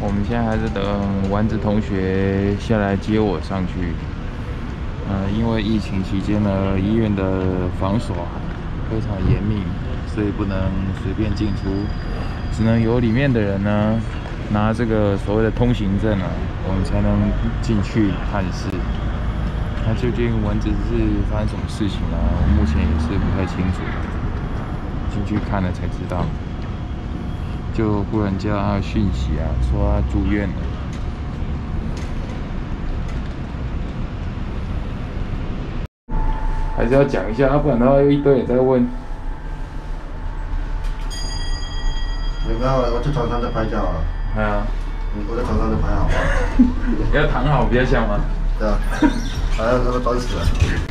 我们现在还是等丸子同学下来接我上去。因为疫情期间呢，医院的防守非常严密，所以不能随便进出，只能由里面的人呢拿这个所谓的通行证啊，我们才能进去探视。那究竟丸子是发生什么事情呢？我目前也是不太清楚，进去看了才知道。就忽然接到他的讯息啊，说他住院了。还是要讲一下，不然的话又一堆人在问。 没办法，我在床上在拍照啊。 对啊。 我在床上在拍好吗？ 要躺好比较像吗？ 对啊。还要那个装死啊。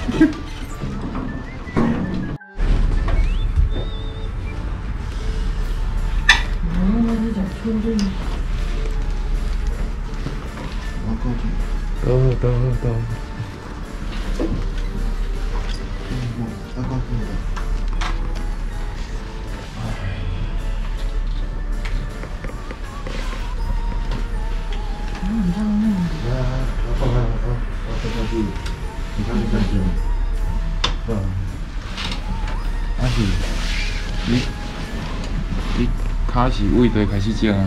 都。你看这些，你脚是位地开始肿啊？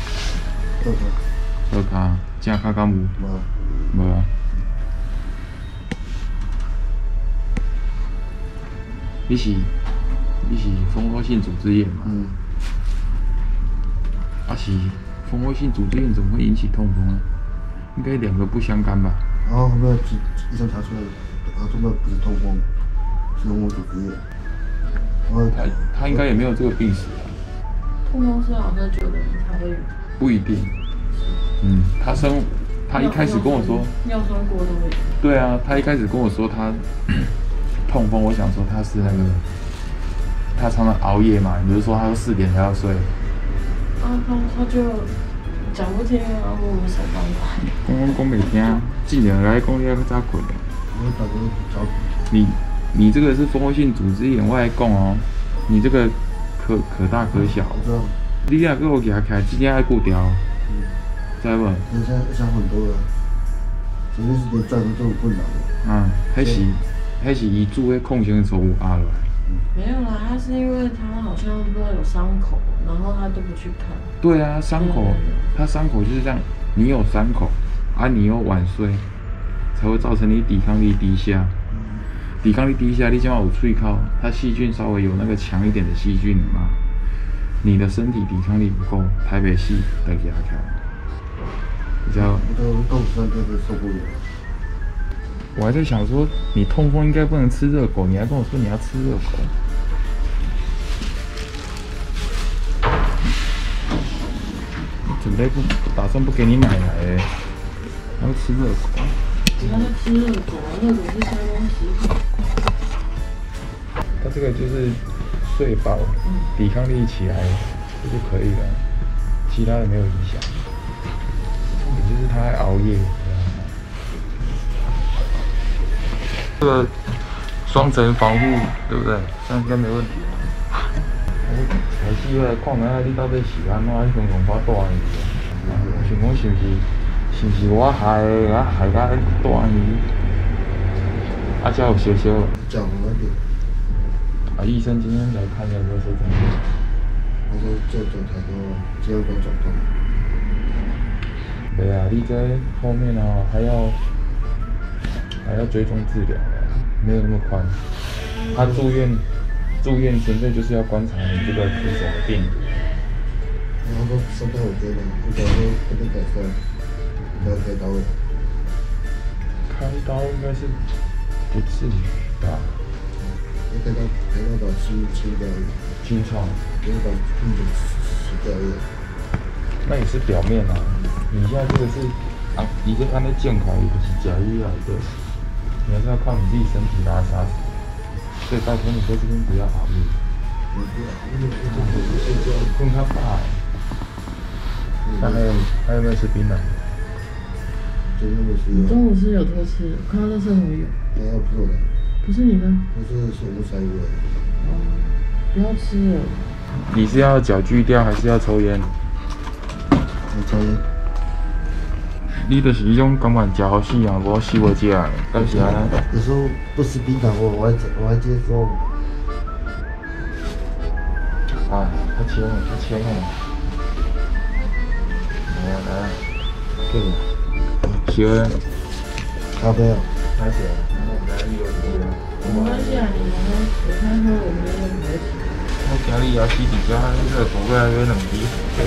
倒脚，正脚敢无？无啊。你是蜂窝性组织炎嘛？是蜂窝性组织炎怎么会引起痛风呢？应该两个不相干吧？ 哦，没有，医生查出来，这个不是痛风，是蜂窝组织炎。 他应该也没有这个病史啊。 痛风是要喝酒的人才会有。 不一定。他一开始跟我说尿酸过都会有。 对啊，他一开始跟我说他痛风，我想说他是那个他常常熬夜嘛，比如说他说4点才要睡。 他就讲不听啊，我有什么办法？ 讲袂听，尽量来讲你要早困的。 我打个早。 你这个是蜂窝性组织炎，我来讲哦，你这个可大可小。 我知道。 你若给我夹起来，今天爱顾掉。知无？ 现在想很多了，甚至是连站都有困难的。 迄是伊煮的控生素有压落来。 没有啦，他是因为他好像不知道有伤口，然后他都不去看。 对啊，伤口，他伤口就是这样，你有伤口，你又晚睡，才会造成你抵抗力低下。抵抗力低下，你今晚有喙口，它细菌稍微有那个强一点的细菌嘛，你的身体抵抗力不够，台北市得压起来。比较。 我都痛3天都受不了。 我还在想说，你痛风应该不能吃热狗，你还跟我说你要吃热狗。准备不打算不给你奶来，还要吃热狗。 他在吃热狗啊，热狗是香东西。 他这个就是睡饱，抵抗力起来这就可以了，其他的没有影响。重点就是他还熬夜。这个双层防护，对不对？这样应该没问题。才是要来看下你到底是安怎去共法大意。我想讲是不是我害的，害到大意，才有烧烧。 讲那点。 医生今天来看要不要说怎么样？ 他说这种太多，只有转动。 对啊，你在后面哦还要追踪治疗，没有那么宽。他住院纯粹就是要观察你这个是什么病。 然后说伤到我觉得，我想说不能改善，不要开刀了。 开刀应该是不至于吧？ 开刀把清掉了。 清创。 不要把病毒洗掉了。 那也是表面啊，你现在这个是你这按在健康，也不是假医来的，你还是要靠你自己身体把它杀死。所以拜托你在这边不要熬夜。困较饱。那还有没有吃槟榔？ 你中午是有偷吃，我看到那上面有。 没有，不是我的。 不是你的？ 不是，是我们3个。 不要吃了。 你是要脚锯掉还是要抽烟？ 抽烟。 你就是迄种感觉食好死啊，无死无食的，但是啊， 有时候不吃冰糖我还接受。 啊，他签了，来，这个，喜欢咖啡啊。 开始了，来有这个。 没关系啊，你们有开喝，我们就没事。 我今日也是伫遮热狗过来买2支，对。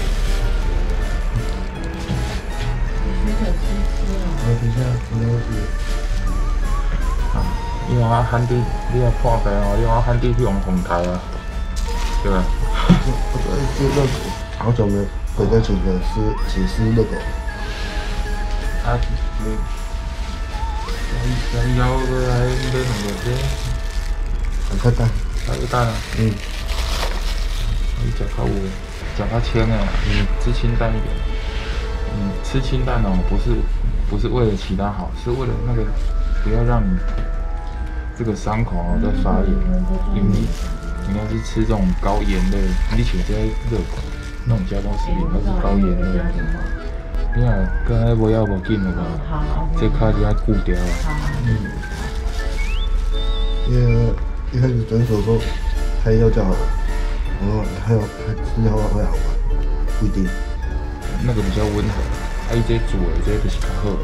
等一下，没问题。 啊，你用啊喊滴，你要看白哦，你用啊喊滴去用红台啊，对吧？ 这热狗好久没回家请吃热狗。 啊，以后过来买2个这。 很快蛋。 还有蛋啊？ 嗯。 你吃较有，吃较清的，吃清淡一点。吃清淡哦，不是为了其他好，是为了那个不要让你这个伤口哦再发炎。因为你要是吃这种高盐类，你像这热狗那种加工食品，它是高盐类。你啊，刚才无要无紧了吧？这卡就要固掉啊。 因为一开始诊所说开药就好了，然后还有吃药会好吗？不一定。 那个比较温和，伊这煮的这就是较好。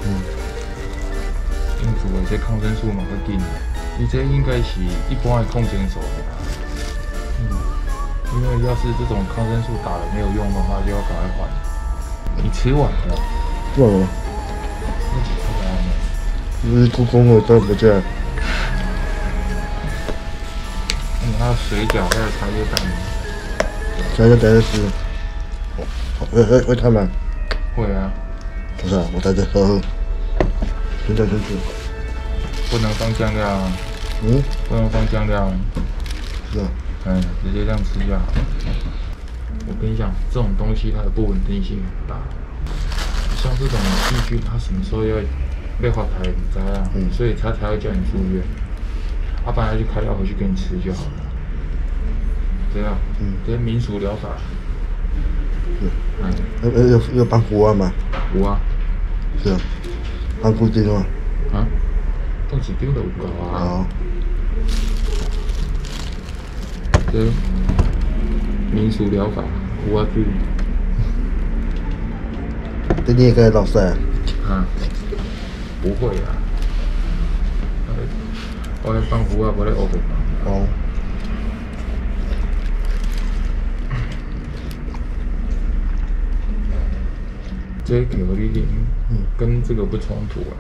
因为煮的这抗生素嘛较紧，伊这应该是一般的抗生素的。因为要是这种抗生素打了没有用的话，就要赶快换。你吃完了？ 忘了。 那几块蛋呢？ 不是故宫的都不见。 还有水饺，还有茶叶蛋。 茶叶蛋吃。会烫吗？ 会啊。 不是啊，我在这喝。先吃。 不能放酱料啊。不能放酱料。 是啊。 直接这样吃就好。我跟你讲，这种东西它的不稳定性很大。像这种细菌，它什么时候要发牌，你知道啊？所以他才会叫你住院。他本来就开药回去给你吃就好了。对啊。这民俗疗法。 有绑符啊吗？ 有啊。 是啊。绑固定吗？ 啊？放几张就有够啊。这民俗疗法，有啊去。 这你也该老师啊？ 不会啊。我咧放符啊，我咧学过。这巧克力跟这个不冲突啊。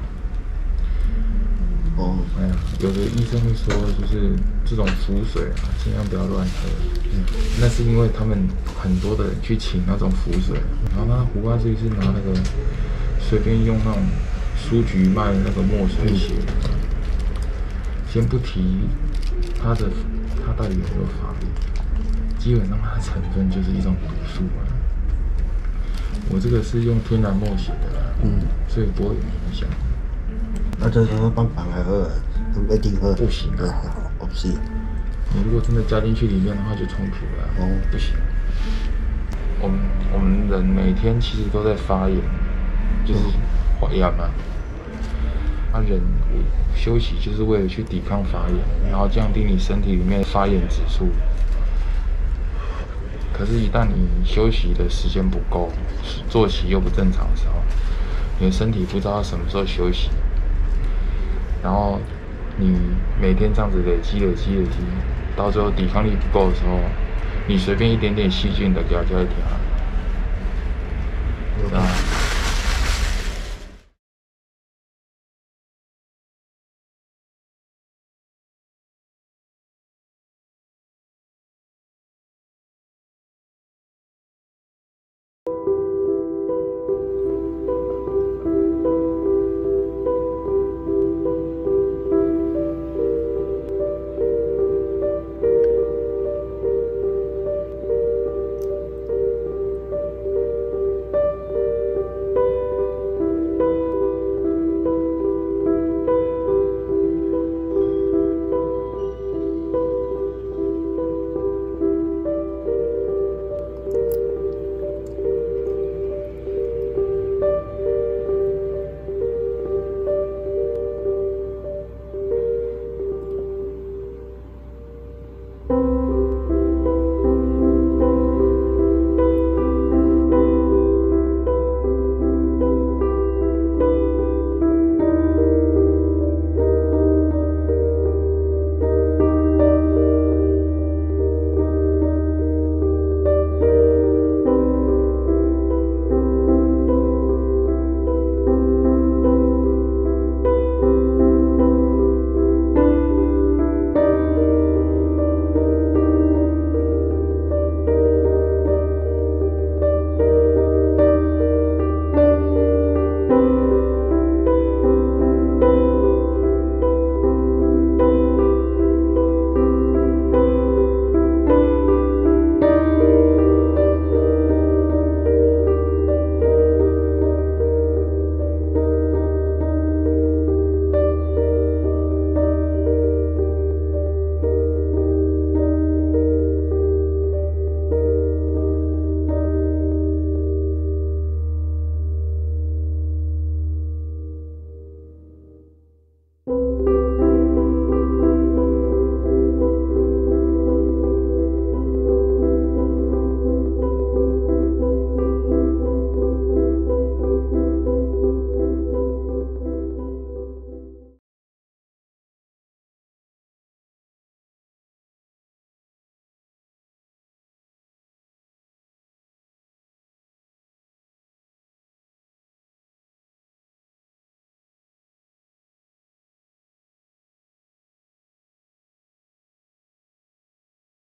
有的医生会说，就是这种符水啊，尽量不要乱喝。那是因为他们很多的人去请那种符水，然后那胡瓜自己是拿那个随便用那种书局卖的那个墨水写。先不提它到底有没有法律，基本上它的成分就是一种毒素啊。我这个是用天然墨写的啦，所以不会有影响。 那这时候帮绑还喝，一定喝。 不行啊， 不行。 你如果真的加进去里面的话，就冲突了。不行。我们人每天其实都在发炎，就是发炎嘛。人休息就是为了去抵抗发炎，然后降低你身体里面的发炎指数。可是，一旦你休息的时间不够，作息又不正常的时候，你的身体不知道什么时候休息，然后你每天这样子累积，到最后抵抗力不够的时候，你随便一点点细菌的给它叫一条，是吧？